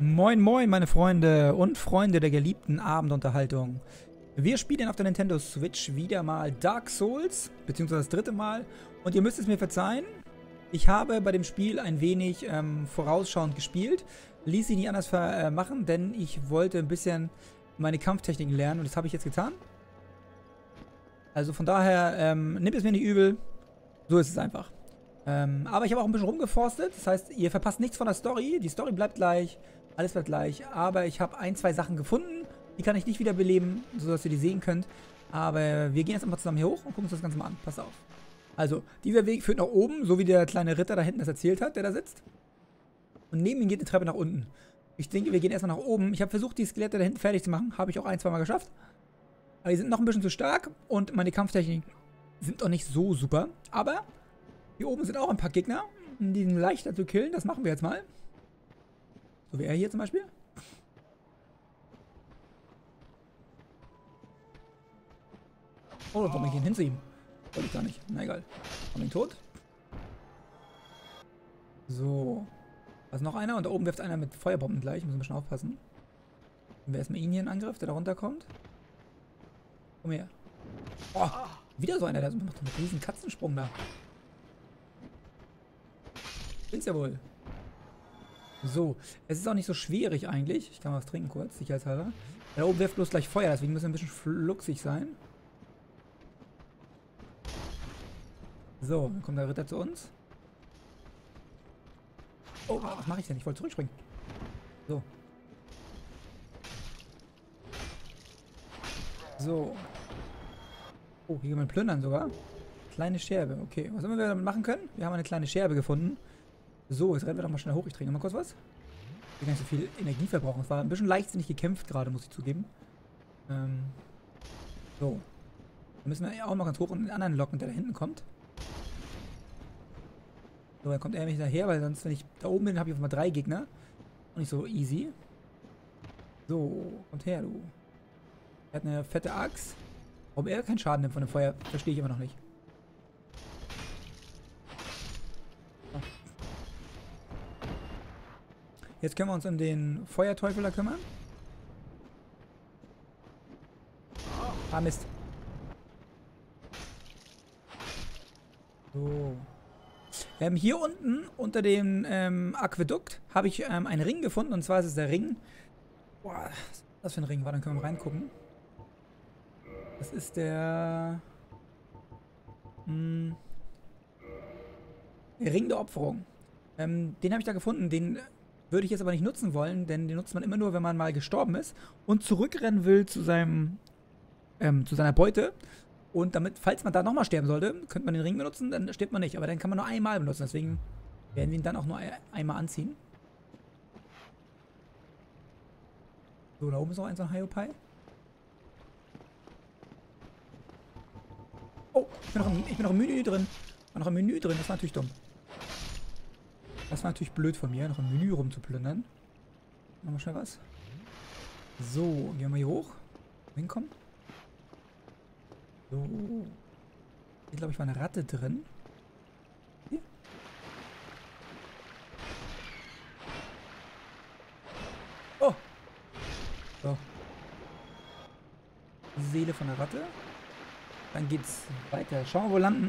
Moin moin meine Freunde und Freunde der geliebten Abendunterhaltung. Wir spielen auf der Nintendo Switch wieder mal Dark Souls, beziehungsweise das dritte Mal. Und ihr müsst es mir verzeihen, ich habe bei dem Spiel ein wenig vorausschauend gespielt. Ließ sich nicht anders machen, denn ich wollte ein bisschen meine Kampftechniken lernen und das habe ich jetzt getan. Also von daher, nehmt es mir nicht übel, so ist es einfach. Aber ich habe auch ein bisschen rumgeforstet, das heißt, ihr verpasst nichts von der Story. Die Story bleibt gleich, alles bleibt gleich, aber ich habe ein, zwei Sachen gefunden, die kann ich nicht wiederbeleben, sodass ihr die sehen könnt. Aber wir gehen jetzt einfach zusammen hier hoch und gucken uns das Ganze mal an. Pass auf. Also, dieser Weg führt nach oben, so wie der kleine Ritter da hinten das erzählt hat, der da sitzt. Und neben ihm geht eine Treppe nach unten. Ich denke, wir gehen erstmal nach oben. Ich habe versucht, die Skelette da hinten fertig zu machen. Habe ich auch ein, zwei Mal geschafft. Aber die sind noch ein bisschen zu stark und meine Kampftechniken sind auch nicht so super. Aber hier oben sind auch ein paar Gegner. Die sind leichter zu killen. Das machen wir jetzt mal. So wie er hier zum Beispiel. Oh, da komme ich hin zu ihm. Wollte ich gar nicht. Na egal. Komm ihn tot. So. Da ist noch einer und da oben wirft einer mit Feuerbomben gleich. Müssen wir schon aufpassen. Nehmen wir erstmal ihn hier in Angriff, der da runterkommt. Komm her. Oh, wieder so einer, der macht einen riesen Katzensprung da. Bin's ja wohl. So, es ist auch nicht so schwierig eigentlich. Ich kann mal was trinken kurz, sicherheitshalber. Da oben wirft bloß gleich Feuer, deswegen müssen wir ein bisschen fluxig sein. So, dann kommt der Ritter zu uns. Oh, was mache ich denn? Ich wollte zurückspringen. So. So. Oh, hier können wir plündern sogar. Kleine Scherbe, okay. Was sollen wir damit machen können? Wir haben eine kleine Scherbe gefunden. So, jetzt rennen wir doch mal schnell hoch. Ich trinke noch mal kurz was. Ich will gar nicht so viel Energie verbrauchen. Es war ein bisschen leichtsinnig gekämpft gerade, muss ich zugeben. So. Dann müssen wir auch mal ganz hoch und den anderen locken, der da hinten kommt. So, dann kommt er mich daher, weil sonst, wenn ich da oben bin, habe ich auf mal 3 Gegner. Und nicht so easy. So, kommt her, du. Er hat eine fette Axt. Warum er keinen Schaden nimmt von dem Feuer, verstehe ich immer noch nicht. So. Jetzt können wir uns um den Feuerteufel da kümmern. Ah, Mist. So. Hier unten, unter dem Aquädukt, habe ich einen Ring gefunden. Und zwar ist es der Ring. Boah, was ist das für ein Ring? Warte, dann können wir mal reingucken. Das ist der... der Ring der Opferung. Den habe ich da gefunden. Den würde ich jetzt aber nicht nutzen wollen, denn den nutzt man immer nur, wenn man mal gestorben ist und zurückrennen will zu seinem zu seiner Beute. Und damit, falls man da nochmal sterben sollte, könnte man den Ring benutzen, dann stirbt man nicht. Aber den kann man nur einmal benutzen, deswegen werden wir ihn dann auch nur einmal anziehen. So, da oben ist noch ein so ein Hiopai. Oh, ich bin noch im Menü drin. War noch im Menü drin, das war natürlich dumm. Das war natürlich blöd von mir, noch im Menü rumzuplündern. Machen wir schnell was. So, gehen wir mal hier hoch. Hinkommen. So. Hier, glaube ich, war eine Ratte drin. Hier. Oh. So. Die Seele von der Ratte. Dann geht's weiter. Schauen wir, wo wir landen.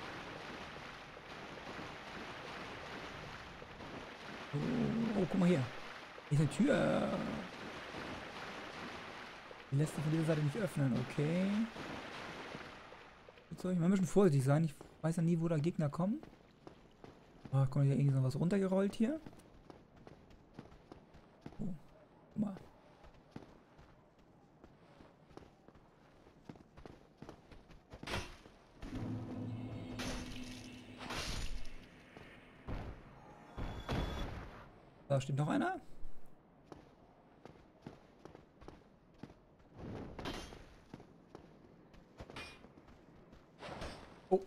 So. Oh, guck mal hier. Hier ist eine Tür. Die lässt sich von dieser Seite nicht öffnen. Okay. Jetzt soll ich mal ein bisschen vorsichtig sein. Ich weiß ja nie, wo da Gegner kommen. Oh, kommt hier irgendwie so was runtergerollt hier. Oh, guck mal. Da steht noch einer. Oh.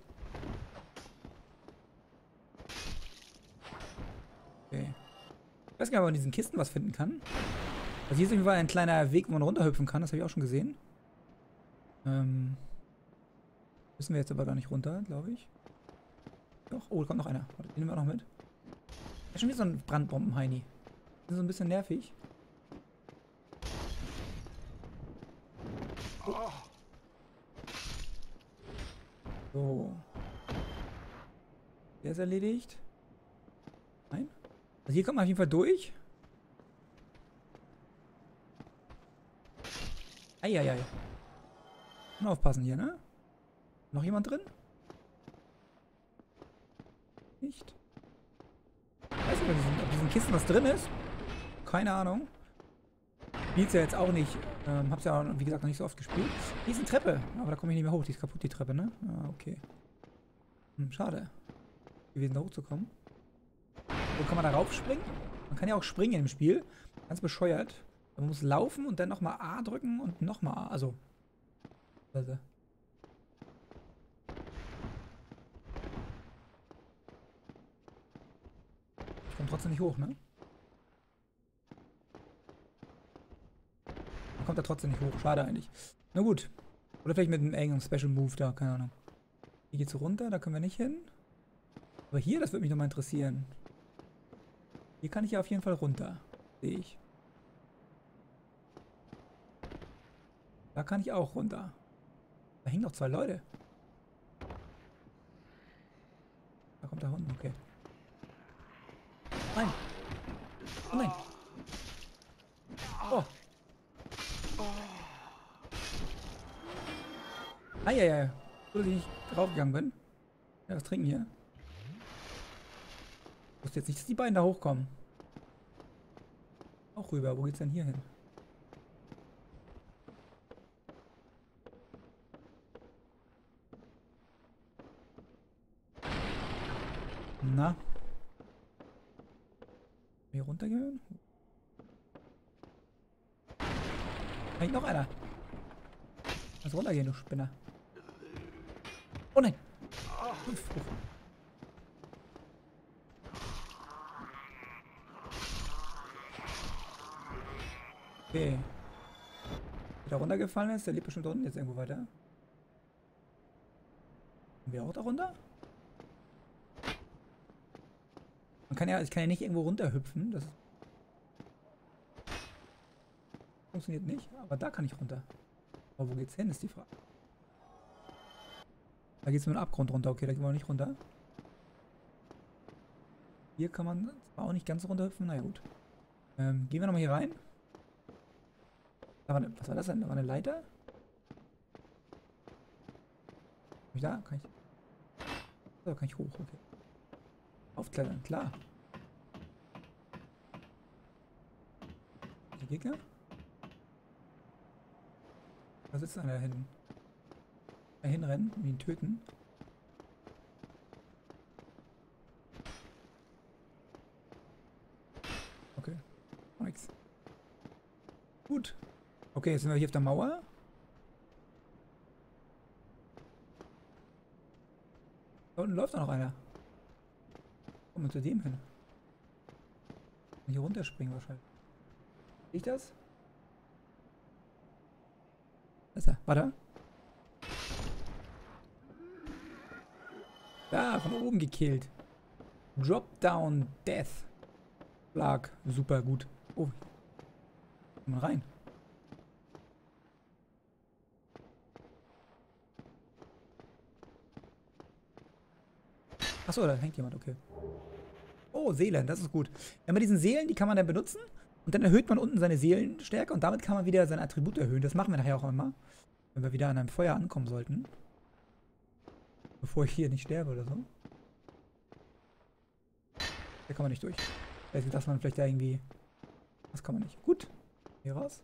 Okay. Ich weiß gar nicht, ob man in diesen Kisten was finden kann. Also hier ist auf jeden Fall ein kleiner Weg, wo man runterhüpfen kann. Das habe ich auch schon gesehen. Müssen wir jetzt aber gar nicht runter, glaube ich. Doch. Oh, da kommt noch einer. Warte, den nehmen wir auch noch mit. Das ist schon wieder so ein Brandbomben-Heini. Das ist so ein bisschen nervig. So. Der ist erledigt. Nein. Also hier kommt man auf jeden Fall durch. Eieiei. Aufpassen hier, ne? Noch jemand drin? Nicht? Ich weiß nicht, ob diesen Kisten was drin ist. Keine Ahnung. Spielt's ja jetzt auch nicht. Hab's ja, wie gesagt, noch nicht so oft gespielt. Hier ist eine Treppe. Aber da komme ich nicht mehr hoch. Die ist kaputt, die Treppe, ne? Ah, okay. Schade. Gewesen, da hochzukommen. So, kann man da raufspringen? Man kann ja auch springen im Spiel. Ganz bescheuert. Man muss laufen und dann nochmal A drücken und nochmal A. Also. Ich komme trotzdem nicht hoch, ne? Man kommt da trotzdem nicht hoch. Schade eigentlich. Na gut. Oder vielleicht mit einem engen Special Move da. Keine Ahnung. Hier geht's runter. Da können wir nicht hin. Aber hier, das würde mich nochmal interessieren. Hier kann ich ja auf jeden Fall runter. Sehe ich. Da kann ich auch runter. Da hängen noch 2 Leute. Da kommt der Hund, okay. Nein. Oh nein. Oh. Eieiei. Gut, dass ich nicht draufgegangen bin. Ja, was trinken hier? Ich wusste jetzt nicht, dass die beiden da hochkommen. Auch rüber. Wo geht's denn hier hin? Na? Hier runtergehen? Da noch einer. Lass runtergehen, du Spinner. Oh nein. Okay. Der da runtergefallen ist, der lebt bestimmt da unten jetzt irgendwo weiter. Kommen wir auch da runter? Ich kann ja nicht irgendwo runterhüpfen. Das funktioniert nicht. Aber da kann ich runter. Aber wo geht's hin, ist die Frage. Da geht's mit dem Abgrund runter. Okay, da gehen wir auch nicht runter. Hier kann man zwar auch nicht ganz runterhüpfen. Naja, gut. Gehen wir nochmal hier rein. Was war das denn? Da war eine Leiter? Da kann ich. So, kann ich hoch. Okay. Aufklettern, klar. Die Gegner? Da sitzt einer da hinten. Da hinrennen und ihn töten. Okay. Nix. Gut. Okay, jetzt sind wir hier auf der Mauer. Da unten läuft noch einer. Kommen wir zu dem hin. Hier runterspringen wahrscheinlich. Sehe ich das? Da ist er. Warte. Da, von oben gekillt. Drop down Death. Schlag. Super gut. Oh. Komm mal rein. Achso, da hängt jemand, okay. Oh, Seelen, das ist gut. Wenn man diesen Seelen, die kann man dann benutzen und dann erhöht man unten seine Seelenstärke und damit kann man wieder sein Attribut erhöhen. Das machen wir nachher auch immer, wenn wir wieder an einem Feuer ankommen sollten. Bevor ich hier nicht sterbe oder so. Da kann man nicht durch. Vielleicht dass man vielleicht da irgendwie... Das kann man nicht. Gut. Hier raus.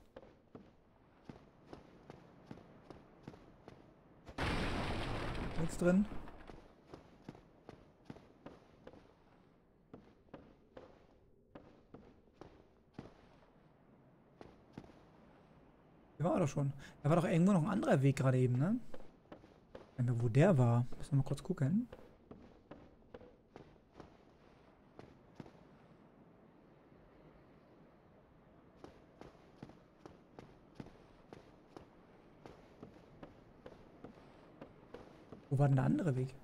Nichts drin. Der war doch schon. Da war doch irgendwo noch ein anderer Weg gerade eben, ne? Ich weiß nicht mehr, wo der war. Müssen wir mal kurz gucken. Wo war denn der andere Weg?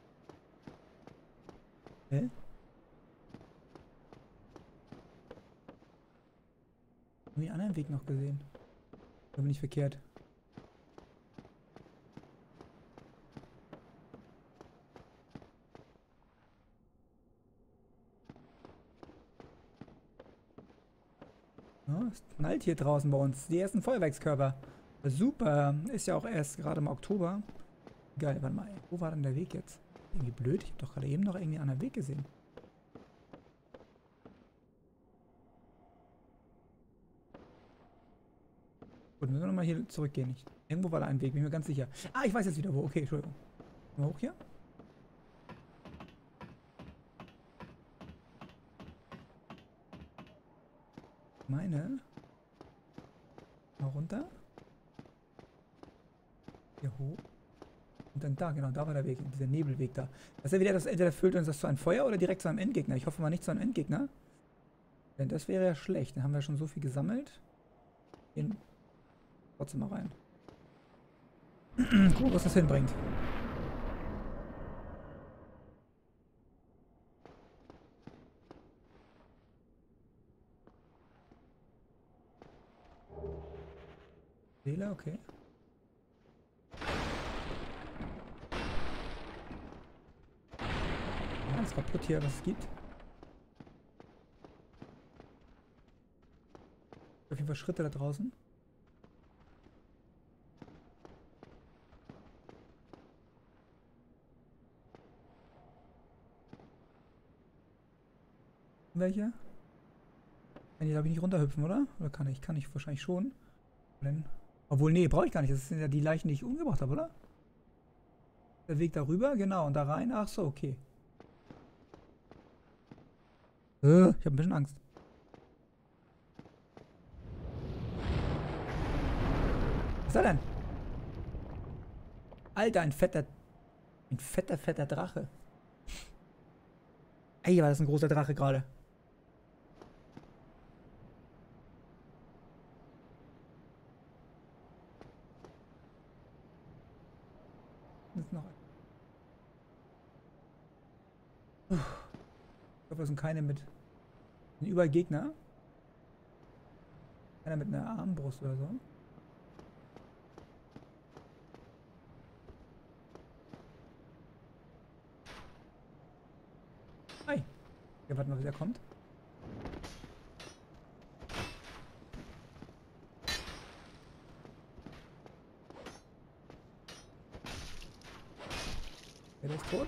Hä? einen Weg noch gesehen. Da bin ich verkehrt. Ja, es knallt hier draußen bei uns. Die ersten Feuerwerkskörper. Super. Ist ja auch erst gerade im Oktober. Geil, warte mal. Wo war denn der Weg jetzt? Irgendwie blöd. Ich habe doch gerade eben noch irgendwie einen anderen Weg gesehen. Gut, müssen wir nochmal hier zurückgehen. Irgendwo war da ein Weg, bin ich mir ganz sicher. Ah, ich weiß jetzt wieder wo. Okay, Entschuldigung. Mal hoch hier. Meine. Mal runter. Hier hoch. Und dann da, genau, da war der Weg. Dieser Nebelweg da. Das ist ja wieder, das entweder füllt uns das zu einem Feuer oder direkt zu einem Endgegner. Ich hoffe mal nicht zu einem Endgegner. Denn das wäre ja schlecht. Dann haben wir schon so viel gesammelt. Gehen trotzdem mal rein. Guck, was das hinbringt. Seele, okay. Alles kaputt hier, was es gibt. Auf jeden Fall Schritte da draußen. Welche? Kann ich, glaube ich, nicht runterhüpfen, oder? Oder kann ich? Kann ich wahrscheinlich schon. Obwohl, nee, brauche ich gar nicht. Das sind ja die Leichen, die ich umgebracht habe, oder? Der Weg darüber, genau. Und da rein. Ach so, okay. Ich habe ein bisschen Angst. Was ist da denn? Alter, ein fetter Drache. Ey, war das ein großer Drache gerade. Ist noch. Ich hoffe, das sind keine mit. Sind überall Gegner. Keiner mit einer Armbrust oder so. Hi. Ja, warten wir, bis er kommt. Ja, der ist tot.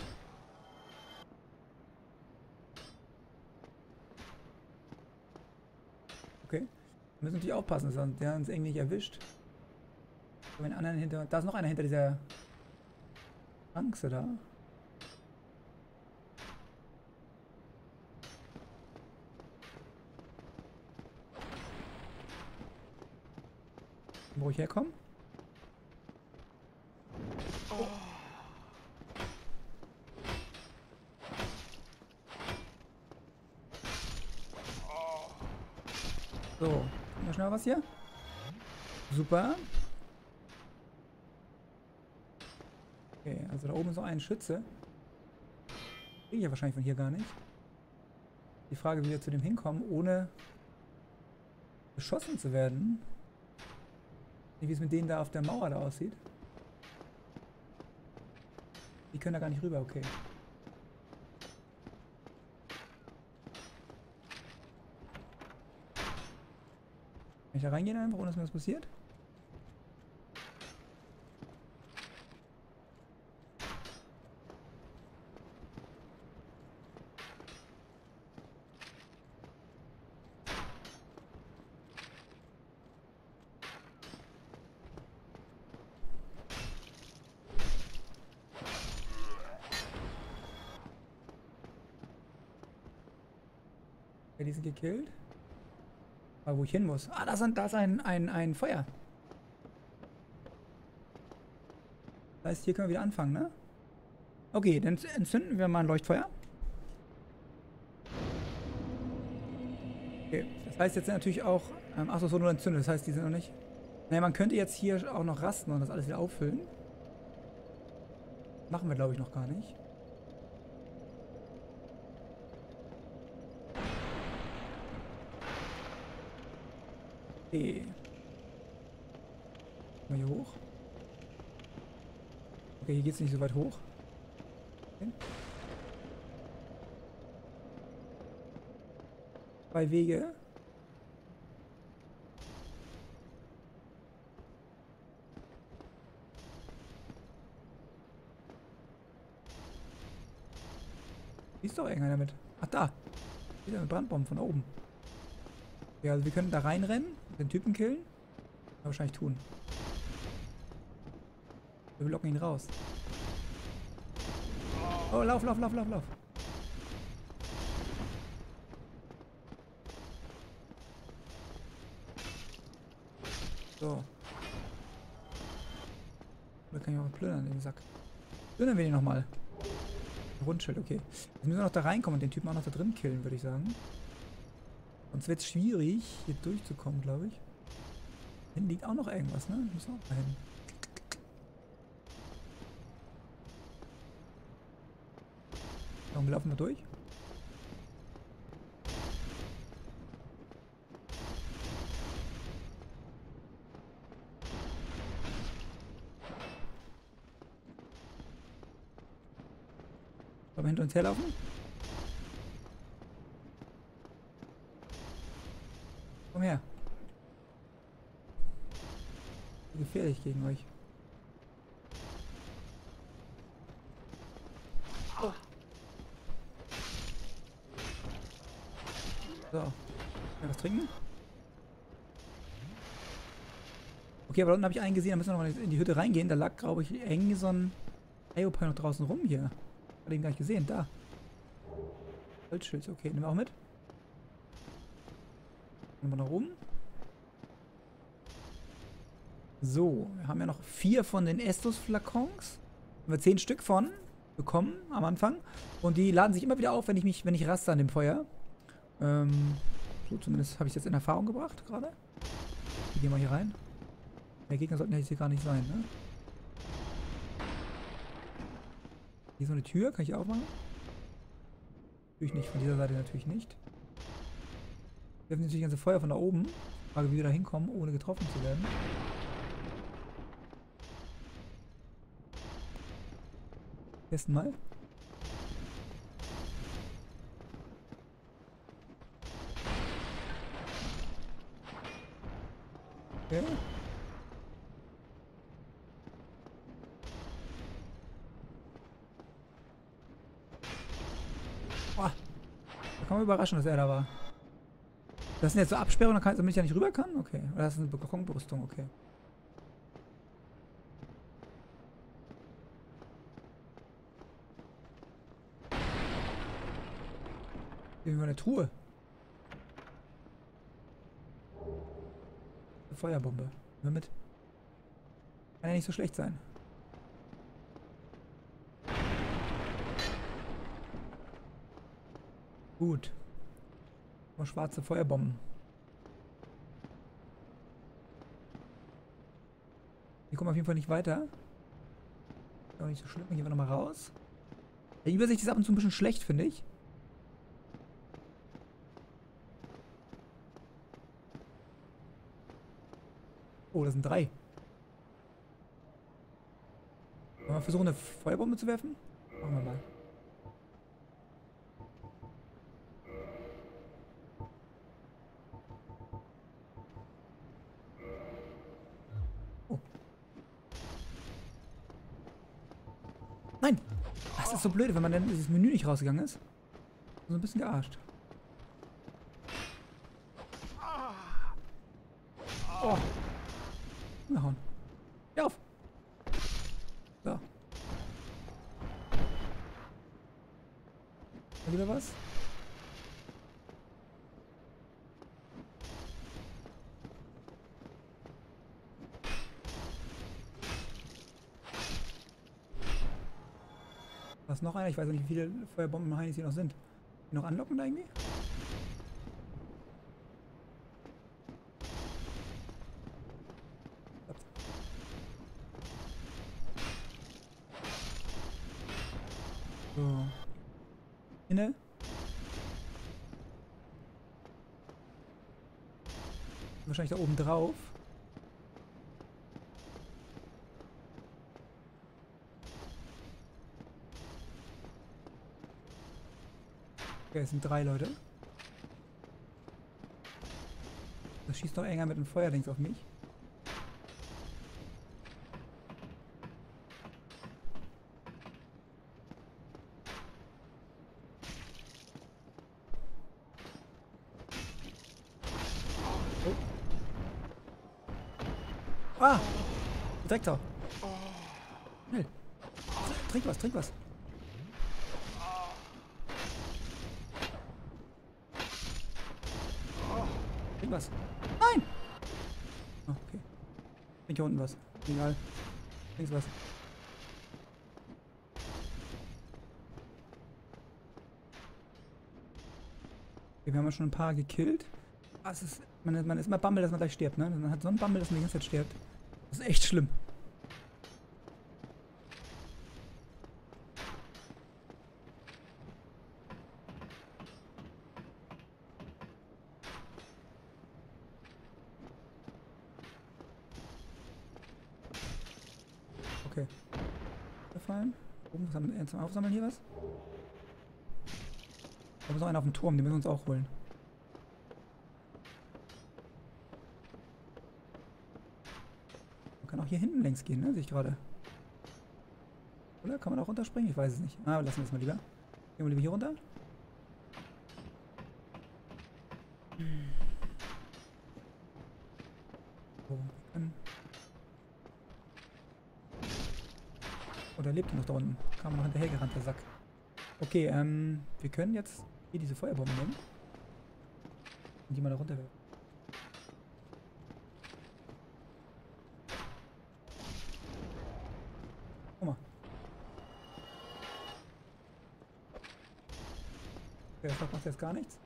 Okay. Wir müssen natürlich aufpassen, sonst der uns irgendwie nicht erwischt. Da ist noch einer hinter dieser Angst da. Wo ich herkomme? Oh. So, mal schnell was hier. Super. Okay, also da oben ist noch ein Schütze. Kriege ich ja wahrscheinlich von hier gar nicht. Die Frage, wie wir zu dem hinkommen, ohne beschossen zu werden. Wie es mit denen da auf der Mauer da aussieht. Die können da gar nicht rüber, okay. Kann ich da reingehen einfach, ohne dass mir was passiert? Ja, die sind gekillt. Aber wo ich hin muss? Ah, da ist ein Feuer. Das heißt, hier können wir wieder anfangen, ne? Okay, dann entzünden wir mal ein Leuchtfeuer. Okay, das heißt jetzt natürlich auch... achso, so nur entzündet, das heißt, die sind noch nicht... Naja, man könnte jetzt hier auch noch rasten und das alles wieder auffüllen. Machen wir, glaube ich, noch gar nicht. Okay. Mal hier hoch. Okay, hier geht es nicht so weit hoch. Okay. 2 Wege. Wie ist doch irgendeiner damit? Ach, da. Wieder eine Brandbombe von oben. Ja, also wir können da reinrennen, den Typen killen. Wahrscheinlich tun. Wir locken ihn raus. Oh, lauf, lauf, lauf, lauf, lauf. So. Oder kann ich auch plündern, den Sack. Plündern wir den nochmal. Rundschild, okay. Jetzt müssen wir noch da reinkommen und den Typen auch noch da drin killen, würde ich sagen. Sonst wird es schwierig, hier durchzukommen, glaube ich. Hinten liegt auch noch irgendwas, ne? Müssen wir auch mal hin. Komm, wir laufen mal durch. Sollen wir hinter uns herlaufen? Komm her. Gefährlich gegen euch. Oh. So. Ja, was trinken? Okay, aber da unten habe ich einen gesehen, da müssen wir noch mal in die Hütte reingehen. Da lag, glaube ich, eng so ein Eiopai noch draußen rum hier. Hat ihn gar nicht gesehen. Da. Holzschild, okay, nehmen wir auch mit. Nehmen wir noch rum. So, wir haben ja noch 4 von den Estus-Flakons. Haben wir 10 Stück von bekommen am Anfang. Und die laden sich immer wieder auf, wenn ich raste an dem Feuer. So zumindest habe ich es jetzt in Erfahrung gebracht gerade. Wir gehen mal hier rein. Mehr Gegner sollten ja jetzt hier gar nicht sein, ne? Hier ist so eine Tür, kann ich aufmachen? Natürlich nicht, von dieser Seite natürlich nicht. Wir haben natürlich ganze Feuer von da oben. Frage, wie wir da hinkommen, ohne getroffen zu werden. Testen mal. Okay. Boah. Da kann man überraschen, dass er da war. Das sind jetzt so Absperrungen, damit ich ja nicht rüber kann? Okay. Oder das ist eine Balkonbrüstung, okay. Hier haben wir eine Truhe. Eine Feuerbombe. Nehmen wir mit. Kann ja nicht so schlecht sein. Gut. Mal schwarze Feuerbomben. Hier kommen wir auf jeden Fall nicht weiter. Ist auch nicht so schlimm. Gehen wir nochmal raus. Die Übersicht ist ab und zu ein bisschen schlecht, finde ich. Oh, das sind 3. Wollen wir versuchen, eine Feuerbombe zu werfen? Machen wir mal. Oh. Nein! Das ist so blöd, wenn man dann dieses Menü nicht rausgegangen ist. So ein bisschen gearscht. Oh. Hauen. Geh auf! So. Mal wieder was? Was noch einer? Ich weiß nicht, wie viele Feuerbomben hier noch sind. Die noch anlocken da irgendwie? So. Inne. Wahrscheinlich da oben drauf. Okay, es sind 3 Leute. Das schießt doch enger mit dem Feuerdings auf mich. Oh. Ah! Direkt da. Schnell. Trink was, trink was. Trink was. Nein! Oh, okay. Trink hier unten was. Egal. Trink was. Okay, wir haben ja schon ein paar gekillt. Ah, man ist immer Bammel, dass man gleich stirbt, ne? Man hat so einen Bammel, dass man die ganze Zeit stirbt. Das ist echt schlimm. Okay. Gefallen. Oben zum Aufsammeln hier was? Da muss noch einer auf dem Turm, den müssen wir uns auch holen. Man kann auch hier hinten längs gehen, ne? Sehe ich gerade. Oder kann man auch runterspringen? Ich weiß es nicht. Ah, lassen wir es mal lieber. Gehen wir lieber hier runter. So, wir können. Oh, der lebt noch da unten. Kam noch hinterher gerannt, der Sack. Okay, wir können jetzt hier diese Feuerbomben nehmen. Und die mal da runterwerfen. Guck mal. Okay, das macht jetzt gar nichts.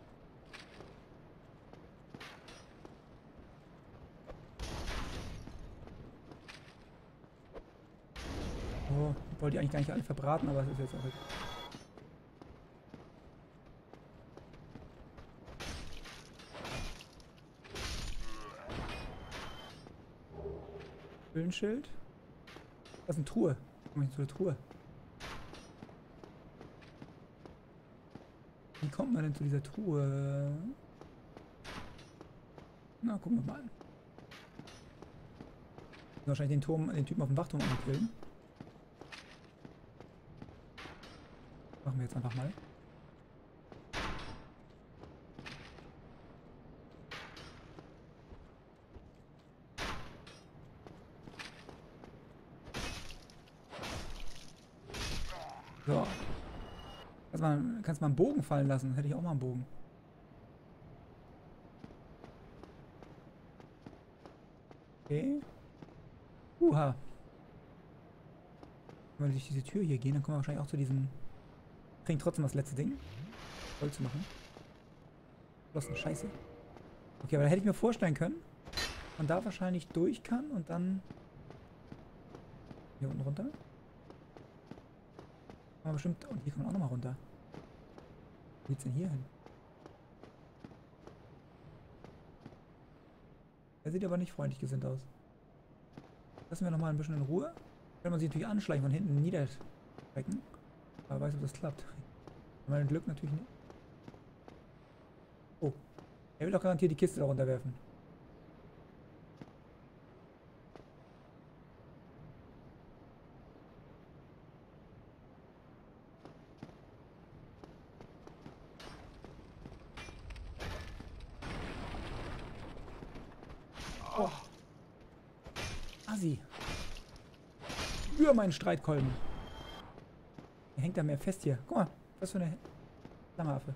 Oh, ich wollte die eigentlich gar nicht alle verbraten, aber es ist jetzt auch egal. Höhlenschild. Das ist eine Truhe. Komm ich zu der Truhe. Wie kommt man denn zu dieser Truhe? Na, gucken wir mal an. Wahrscheinlich den Typen auf dem Wachturm angrillen. Machen wir jetzt einfach mal. So. Kannst mal einen Bogen fallen lassen. Hätte ich auch mal einen Bogen. Okay. Wenn wir durch diese Tür hier gehen, dann kommen wir wahrscheinlich auch zu diesem... Kriegen trotzdem das letzte Ding. Voll zu machen. Verschlossene Scheiße. Okay, aber da hätte ich mir vorstellen können, man da wahrscheinlich durch kann und dann... Hier unten runter. Aber bestimmt... Und hier kann man auch nochmal runter. Wo geht's denn hier hin? Er sieht aber nicht freundlich gesinnt aus. Lassen wir nochmal ein bisschen in Ruhe. Kann man sich natürlich anschleichen von hinten niederstrecken. Aber weiß, ob das klappt. Mein Glück natürlich nicht. Oh. Er will doch garantiert die Kiste da runterwerfen. Oh. Assi. Über meinen Streitkolben. Der hängt da mehr fest hier. Guck mal, was für eine Flammaffe.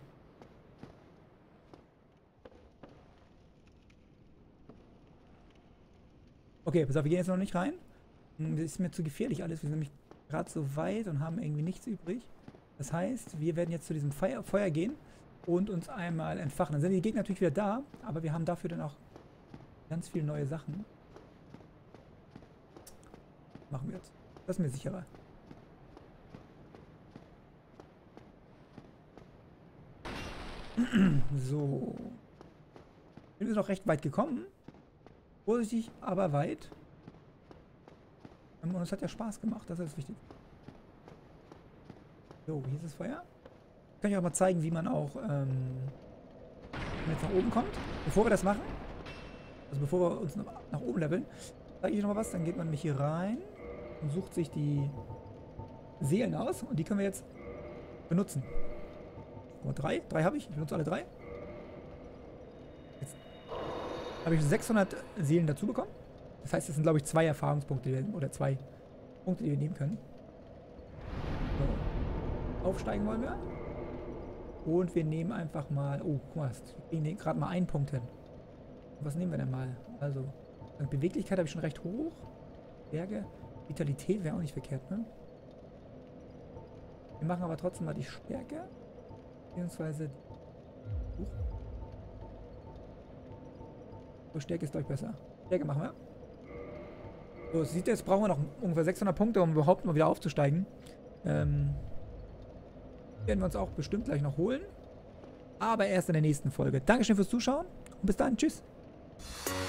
Okay, pass auf, wir gehen jetzt noch nicht rein. Das ist mir zu gefährlich alles. Wir sind nämlich gerade so weit und haben irgendwie nichts übrig. Das heißt, wir werden jetzt zu diesem Feuer gehen und uns einmal entfachen. Dann sind die Gegner natürlich wieder da, aber wir haben dafür dann auch ganz viele neue Sachen. Machen wir jetzt. Das ist mir sicherer. So. Wir sind noch recht weit gekommen. Vorsichtig, aber weit. Und es hat ja Spaß gemacht, das ist wichtig. So, hier ist das Feuer. Ich kann euch auch mal zeigen, wie man auch wenn man jetzt nach oben kommt. Bevor wir das machen, also bevor wir uns nach oben leveln, sage ich noch mal was, dann geht man nämlich hier rein und sucht sich die Seelen aus und die können wir jetzt benutzen. Guck mal, drei habe ich benutze alle 3. Jetzt habe ich 600 Seelen dazu bekommen. Das heißt, das sind, glaube ich, 2 Erfahrungspunkte oder 2 Punkte, die wir nehmen können. So. Aufsteigen wollen wir. Und wir nehmen einfach mal... Oh, guck mal, wir nehmen gerade mal 1 Punkt hin. Was nehmen wir denn mal? Also, Beweglichkeit habe ich schon recht hoch. Berge. Vitalität wäre auch nicht verkehrt, ne? Wir machen aber trotzdem mal die Stärke. Beziehungsweise... So, Stärke ist, glaube ich, besser. Stärke machen wir. So, sieht jetzt brauchen wir noch ungefähr 600 Punkte, um überhaupt mal wieder aufzusteigen. Werden wir uns auch bestimmt gleich noch holen. Aber erst in der nächsten Folge. Dankeschön fürs Zuschauen und bis dann. Tschüss.